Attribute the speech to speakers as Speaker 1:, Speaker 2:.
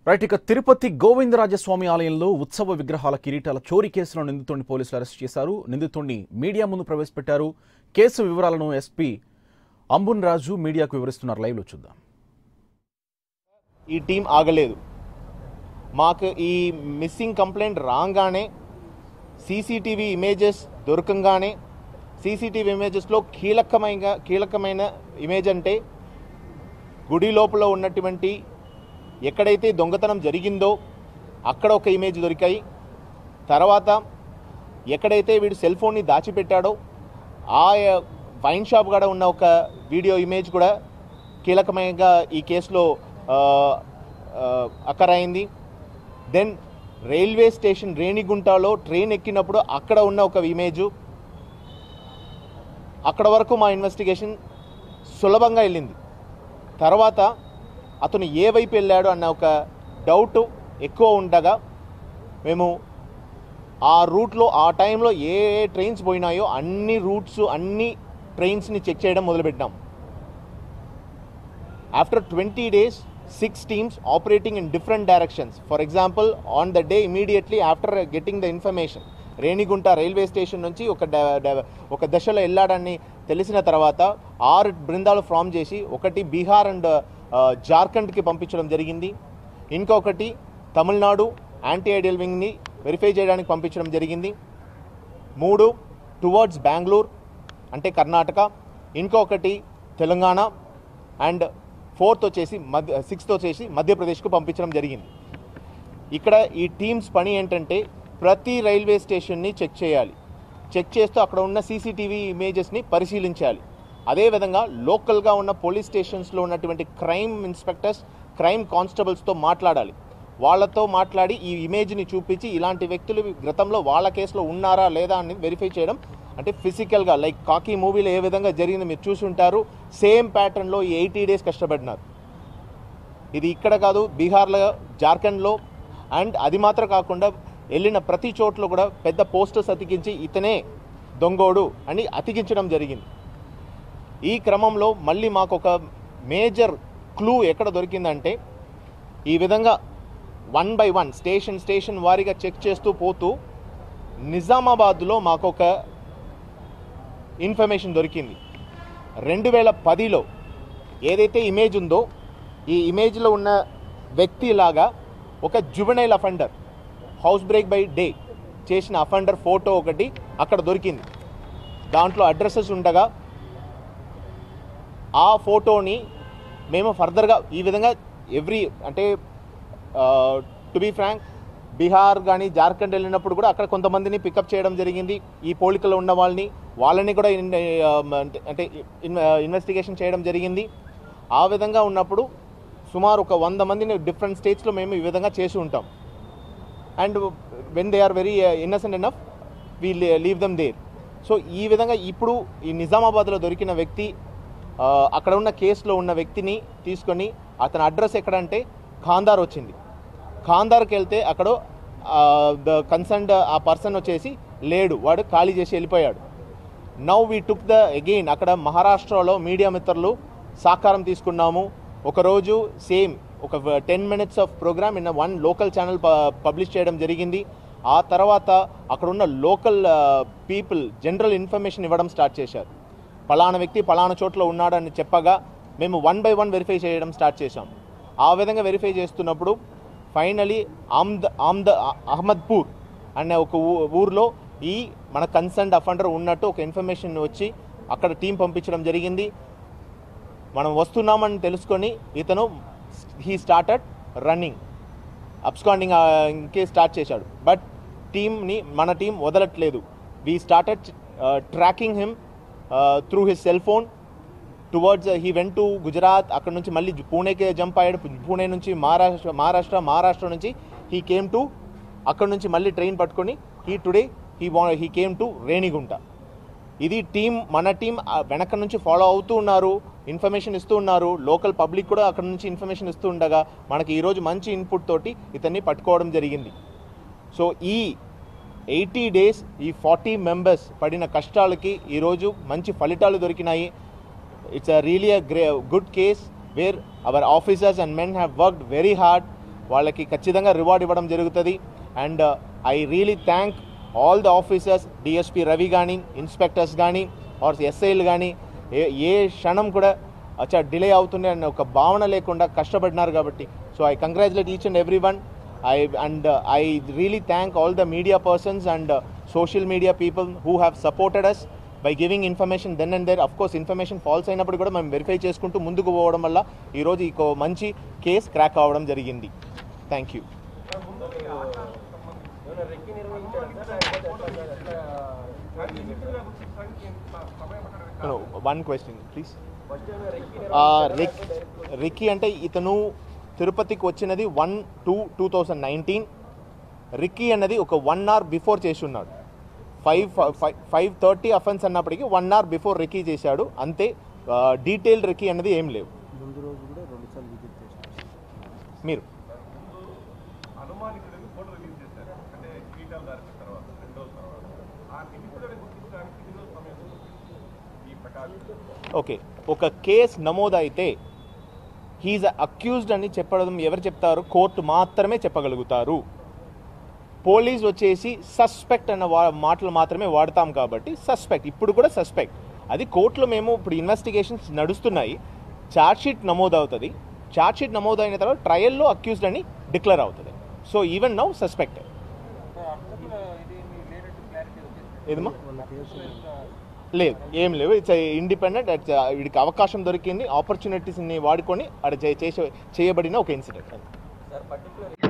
Speaker 1: Right ఇక తిరుపతి గోవిందరాజస్వామి ఆలయంలో ఉత్సవ విగ్రహాల కిరీటాల చోరీ కేసులో నిందితుడిని పోలీసులు అరెస్ట్ చేశారు. నిందితుడిని మీడియా ముందు ప్రవేశపెట్టారు. కేసు వివరాలను ఎస్పీ అంబున్ రాజు మీడియాకు వివరిస్తున్నారు. లైవ్లో చూద్దాం.
Speaker 2: ఈ టీం ఆగలేదు. మాకు ఈ మిస్సింగ్ కంప్లైంట్ రాగానే సీసీటీవీ ఇమేజెస్ దొరకంగానే సీసీటీవీ ఇమేజెస్లో కీలకమైన ఇమేజ్ అంటే గుడి లోపల ఉన్నటువంటి ఎక్కడైతే దొంగతనం జరిగిందో అక్కడ ఒక ఇమేజ్ దొరికాయి. తర్వాత ఎక్కడైతే వీడు సెల్ ఫోన్ని దాచిపెట్టాడో ఆ వైన్ షాప్ కూడా ఉన్న ఒక వీడియో ఇమేజ్ కూడా కీలకమైనగా ఈ కేసులో అక్కరైంది. దెన్ రైల్వే స్టేషన్ రేణిగుంటలో ట్రైన్ ఎక్కినప్పుడు అక్కడ ఉన్న ఒక ఇమేజు. అక్కడ వరకు మా ఇన్వెస్టిగేషన్ సులభంగా వెళ్ళింది. తర్వాత అతను ఏ వైపు వెళ్ళాడు అన్న ఒక డౌట్ ఎక్కువ ఉండగా మేము ఆ రూట్లో ఆ టైంలో ఏ ట్రైన్స్ పోయినాయో అన్ని రూట్స్ అన్ని ట్రైన్స్ని చెక్ చేయడం మొదలుపెట్టాం. After 20 days 6 teams operating in different directions. For example, on the day immediately after getting the information, Renigunta railway station నుంచి ఒక దశలో వెళ్ళాడని తెలిసిన తర్వాత 6 బృందాలు ఫామ్ చేసి ఒకటి బీహార్ అండ్ జార్ఖండ్కి పంపించడం జరిగింది. ఇంకొకటి తమిళనాడు యాంటీ ఐడియల్ వింగ్ని వెరిఫై చేయడానికి పంపించడం జరిగింది. 3 టువర్డ్స్ బెంగళూరు అంటే కర్ణాటక, ఇంకొకటి తెలంగాణ అండ్ 6th వచ్చేసి మధ్యప్రదేశ్కు పంపించడం జరిగింది. ఇక్కడ ఈ టీమ్స్ పని ఏంటంటే ప్రతి రైల్వే స్టేషన్ని చెక్ చేయాలి. చెక్ చేస్తూ అక్కడ ఉన్న సీసీటీవీ ఇమేజెస్ని పరిశీలించాలి. అదేవిధంగా లోకల్గా ఉన్న పోలీస్ స్టేషన్స్లో ఉన్నటువంటి క్రైమ్ ఇన్స్పెక్టర్స్, క్రైమ్ కానిస్టేబుల్స్తో మాట్లాడాలి. వాళ్ళతో మాట్లాడి ఈ ఇమేజ్ని చూపించి ఇలాంటి వ్యక్తులు గతంలో వాళ్ళ కేసులో ఉన్నారా లేదా అని వెరిఫై చేయడం. అంటే ఫిజికల్గా లైక్ కాకి మూవీలో ఏ విధంగా జరిగింది మీరు చూసి ఉంటారు. సేమ్ ప్యాటర్న్లో ఈ 80 days కష్టపడినారు. ఇది ఇక్కడ కాదు, బీహార్లో, జార్ఖండ్లో అండ్ అది మాత్రం కాకుండా వెళ్ళిన ప్రతి చోట్ల కూడా పెద్ద పోస్టర్స్ అతికించి ఇతనే దొంగోడు అని అతికించడం జరిగింది. ఈ క్రమంలో మళ్ళీ మాకు ఒక మేజర్ క్లూ ఎక్కడ దొరికిందంటే ఈ విధంగా 1 by 1 స్టేషన్ వారీగా చెక్ చేస్తూ పోతూ నిజామాబాద్లో మాకు ఒక ఇన్ఫర్మేషన్ దొరికింది. 2010లో ఏదైతే ఇమేజ్ ఉందో ఈ ఇమేజ్లో ఉన్న వ్యక్తిలాగా ఒక juvenile offender house break by day చేసిన అఫెండర్ ఫోటో ఒకటి అక్కడ దొరికింది. దాంట్లో అడ్రసెస్ ఉండగా ఆ ఫోటోని మేము ఫర్దర్గా ఈ విధంగా అంటే టు బీ ఫ్రాంక్ బీహార్ కానీ జార్ఖండ్ వెళ్ళినప్పుడు కూడా అక్కడ కొంతమందిని పికప్ చేయడం జరిగింది. ఈ పోలికలో ఉన్న వాళ్ళని కూడా అంటే ఇన్వెస్టిగేషన్ చేయడం జరిగింది. ఆ విధంగా ఉన్నప్పుడు సుమారు ఒక 100 మందిని డిఫరెంట్ స్టేట్స్లో మేము ఈ విధంగా చేసి ఉంటాం. And when they are very innocent enough we leave them there. So ఈ విధంగా ఇప్పుడు ఈ నిజామాబాద్లో దొరికిన వ్యక్తి అక్కడ ఉన్న కేసులో ఉన్న వ్యక్తిని తీసుకొని అతని అడ్రస్ ఎక్కడంటే ఖాందార్ వచ్చింది. ఖాందార్కి వెళ్తే అక్కడ ద కన్సర్న్డ్ ఆ పర్సన్ వచ్చేసి లేడు, వాడు ఖాళీ చేసి వెళ్ళిపోయాడు. నౌ వీ టుక్ అగైన్ అక్కడ మహారాష్ట్రలో మీడియా మిత్రులు సహకారం తీసుకున్నాము. ఒకరోజు సేమ్ ఒక 10 minutes of program in 1 local channel publish చేయడం జరిగింది. ఆ తర్వాత అక్కడ ఉన్న లోకల్ పీపుల్ జనరల్ ఇన్ఫర్మేషన్ ఇవ్వడం స్టార్ట్ చేశారు. పలానా వ్యక్తి పలానా చోట్ల ఉన్నాడని చెప్పగా మేము 1 by 1 వెరిఫై చేయడం స్టార్ట్ చేశాం. ఆ విధంగా వెరిఫై చేస్తున్నప్పుడు ఫైనలీ అహ్మద్పూర్ అనే ఒక ఊర్లో ఈ మన కన్సర్న్డ్ అఫెండర్ ఉన్నట్టు ఒక ఇన్ఫర్మేషన్ వచ్చి అక్కడ టీం పంపించడం జరిగింది. మనం వస్తున్నామని తెలుసుకొని ఇతను హీ స్టార్టెడ్ రన్నింగ్, అబ్స్కాండింగ్ ఇంకే స్టార్ట్ చేశాడు. బట్ మన టీం వదలట్లేదు. We started tracking him through his cell phone towards he went to Gujarat. అక్కడ నుంచి మళ్ళీ పూణేకి జంప్ అయ్యాడు. పూణే నుంచి మహారాష్ట్ర నుంచి హీ కేమ్ టు అక్కడ నుంచి మళ్ళీ ట్రైన్ పట్టుకొని హీ కేమ్ టు రేణిగుంట. ఇది మన టీం వెనక నుంచి ఫాలో అవుతూ ఉన్నారు, ఇన్ఫర్మేషన్ ఇస్తూ ఉన్నారు. లోకల్ పబ్లిక్ కూడా అక్కడ నుంచి ఇన్ఫర్మేషన్ ఇస్తూ ఉండగా మనకి ఈరోజు మంచి ఇన్పుట్ తోటి ఇతన్ని పట్టుకోవడం జరిగింది. సో ఈ 80 days ఈ 40 members పడిన కష్టాలకి ఈరోజు మంచి ఫలితాలు దొరికినాయి. It's a really a good case where our officers and men have worked very hard వాళ్ళకి ఖచ్చితంగా రివార్డ్ ఇవ్వడం జరుగుతుంది. And I really thank all the officers, DSP Ravi కానీ, ఇన్స్పెక్టర్స్ కానీ ఆర్ ఎస్ఐలు కానీ ఏ క్షణం కూడా డిలే అవుతుంది అనే ఒక భావన లేకుండా కష్టపడినారు కాబట్టి so I congratulate each and every one. I really thank all the media persons and social media people who have supported us by giving information then and there. Of course, information false అయినప్పుడు కూడా మనం verify చేసుకుంటూ ముందుకు పోవడం వల్ల ఈరోజు ఈ మంచి కేసు క్రాక్ అవ్వడం జరిగింది. Thank you. One question please. Recce అంటే ఇతను తిరుపతికి వచ్చినది 1/2/2019. రిక్కీ అన్నది ఒక 1 hour బిఫోర్ చేసి ఉన్నాడు. 5:30 అఫెన్స్ అన్నప్పటికీ 1 hour బిఫోర్ రిక్కీ చేశాడు అంతే. డీటెయిల్ రిక్కీ అన్నది ఏం లేవు. మీరు ఓకే, ఒక కేసు నమోదైతే హీఈస్ అక్యూజ్డ్ అని చెప్పడం ఎవరు చెప్తారు? కోర్టు మాత్రమే చెప్పగలుగుతారు. పోలీస్ వచ్చేసి సస్పెక్ట్ అన్న మాటలు మాత్రమే వాడతాం కాబట్టి సస్పెక్ట్, ఇప్పుడు కూడా సస్పెక్ట్. అది కోర్టులో మేము ఇప్పుడు ఇన్వెస్టిగేషన్స్ నడుస్తున్నాయి. ఛార్జ్షీట్ నమోదవుతుంది. ఛార్జ్షీట్ నమోదైన తర్వాత ట్రయల్లో అక్యూజ్డ్ అని డిక్లేర్ అవుతుంది. So even now suspect. ఏదమ్మా లేదు, ఏం లేవు. It's independent. వీడికి అవకాశం దొరికింది, ఆపర్చునిటీస్ని వాడుకొని అది చేయబడిన ఒక ఇన్సిడెంట్.